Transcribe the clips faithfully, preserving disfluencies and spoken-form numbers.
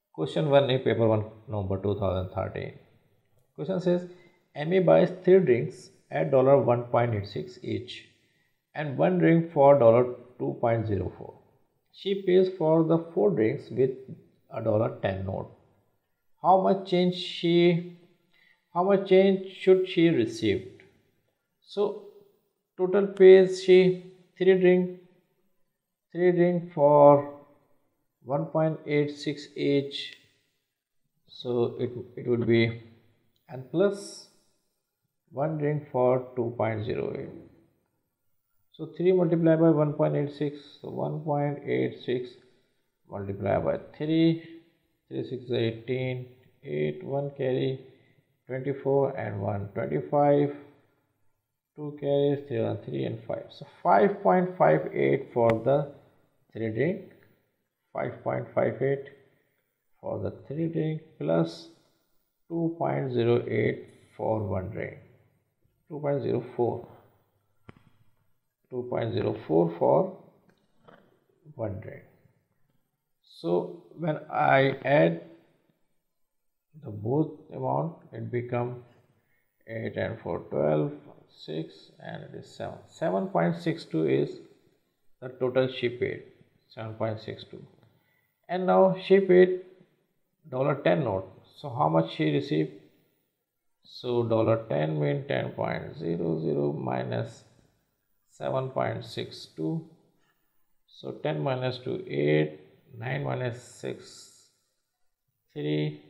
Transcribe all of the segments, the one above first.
Question one in paper one, November two thousand thirteen. Question says, Amy buys three drinks at one point eight six each and one drink for two point zero four. She pays for the four drinks with a ten note. How much change she how much change should she receive? So total pays she three drink three drink for one point eight six each, so it, it would be and plus one drink for two point zero eight. So three multiplied by one point eight six, so one point eight six multiplied by three, three six is eighteen, eight, one carry, twenty-four and one, twenty-five, two carries, three one, three and five. So five point five eight for the three drink, five point five eight for the three drink plus two point zero eight for one drink, two point zero four, two point zero four for one drink. So when I add the both amount, it become eight and four, twelve, six and it is seven. seven point six two is the total she paid, seven point six two. And now she paid ten note. So how much she received? So ten means ten point zero zero minus seven point six two. So ten minus two, eight, nine minus six, three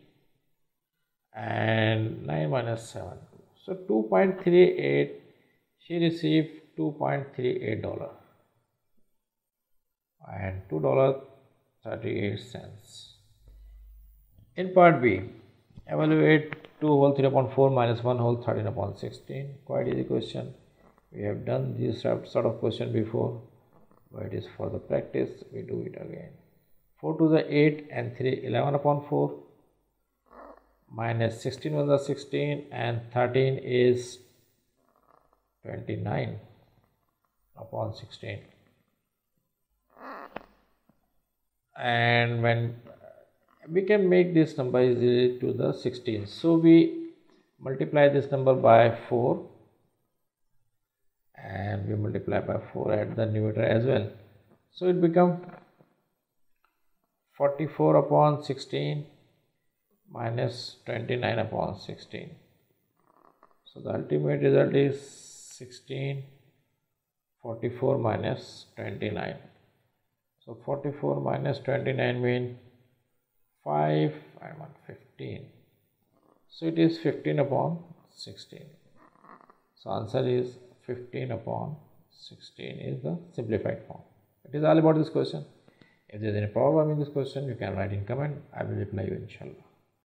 and nine minus seven, two. So two point three eight, she received two point three eight dollars and two dollars and thirty-eight cents. In part B, evaluate two whole three upon four minus one whole thirteen upon sixteen. Quite easy question. We have done this sort of question before, but it is for the practice. We do it again. four to the eight and three, eleven upon four minus sixteen to the sixteen and thirteen is twenty-nine upon sixteen. And when we can make this number easily to the sixteen, so we multiply this number by four and we multiply by four at the numerator as well, so it becomes forty-four upon sixteen minus twenty-nine upon sixteen. So the ultimate result is sixteen, forty-four minus twenty-nine. So forty-four minus twenty-nine means five and one, fifteen. So it is fifteen upon sixteen. So answer is fifteen upon sixteen is the simplified form. It is all about this question. If there is any problem in this question, you can write in comment. I will reply you inshallah.